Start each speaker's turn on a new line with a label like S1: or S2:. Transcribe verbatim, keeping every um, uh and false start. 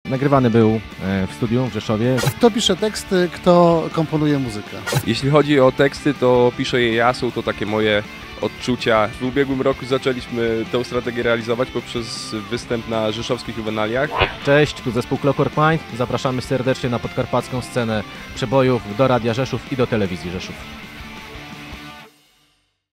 S1: Nagrywany był w studiu w Rzeszowie.
S2: Kto pisze teksty, kto komponuje muzykę?
S3: Jeśli chodzi o teksty, to piszę je ja, są to takie moje odczucia. W ubiegłym roku zaczęliśmy tę strategię realizować poprzez występ na rzeszowskich juwenaliach.
S1: Cześć, tu zespół Clockwork Mind. Zapraszamy serdecznie na podkarpacką scenę przebojów do Radia Rzeszów i do Telewizji Rzeszów.